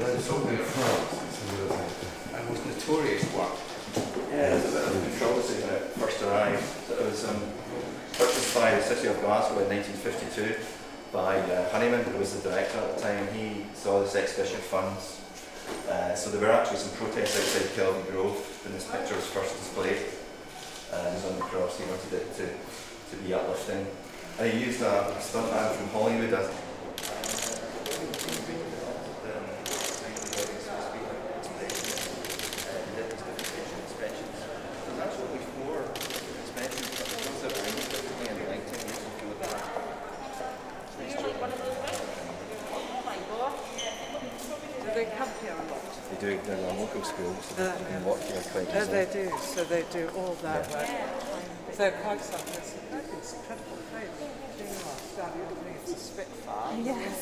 It's open in France. And was notorious work. Yeah, it was a bit of controversy when it first arrived. It was purchased by the city of Glasgow in 1952 by Honeyman, who was the director at the time. He saw this exhibition of funds. So there were actually some protests outside Kelvingrove when this picture was first displayed. It was on the cross. He wanted it to be uplifting. And he used a stuntman from Hollywood as They come here a lot. they do. They're a local school, so they can work here quite Oh, easily. they do. So they do all that work. So quite something. It's incredible. Very Dali, I think it's a Spitfire. Yes.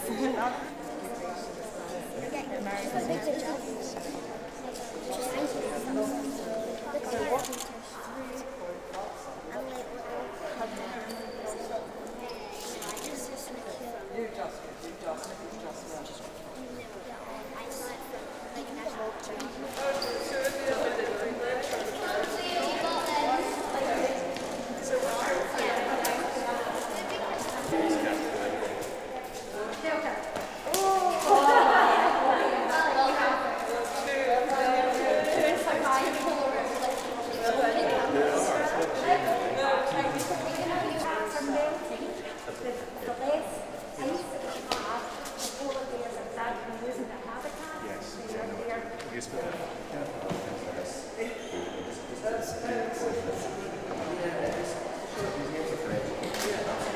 Yes.